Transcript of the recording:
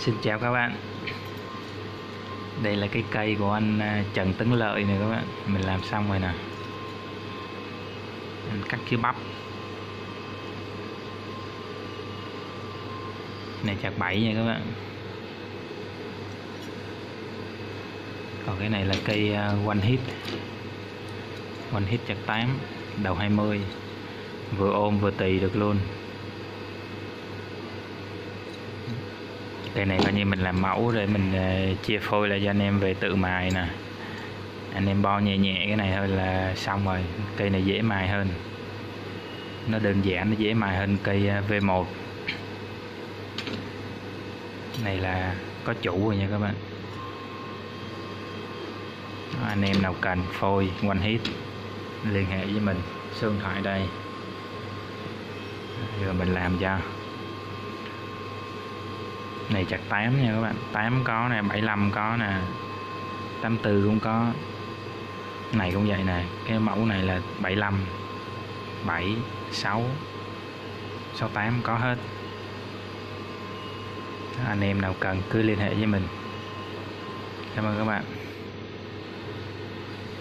Xin chào các bạn. Đây là cái cây của anh Trần Tấn Lợi này các bạn. Mình làm xong rồi nè. Anh cắt dưới bắp. Này chặt 7 nha các bạn. Còn cái này là cây One Hit. One Hit chặt 8, đầu 20. Vừa ôm vừa tì được luôn. Cây này coi như mình làm mẫu để mình chia phôi lại cho anh em về tự mài nè. Anh em bo nhẹ nhẹ cái này thôi là xong rồi. Cây này dễ mài hơn, nó đơn giản, nó dễ mài hơn cây V1. Này là có chủ rồi nha các bạn. Anh em nào cần phôi One Hit liên hệ với mình, số điện thoại đây rồi mình làm cho. Này chặt 8 nha các bạn, 8 có nè, 75 có nè, 84 cũng có. Này cũng vậy nè, cái mẫu này là 75, 7, 6, 68 có hết. Anh em nào cần cứ liên hệ với mình. Cảm ơn các bạn.